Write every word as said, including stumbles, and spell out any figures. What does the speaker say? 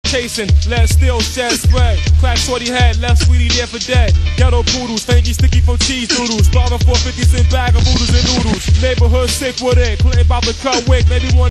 chasing, let still shed spread. Crack shorty head, left sweetie there for dead. Ghetto poodles, stanky sticky from cheese doodles. Starving for fifty cent bag of oodles and noodles. Neighborhood sick with it, Clinton about to cut wick, maybe one.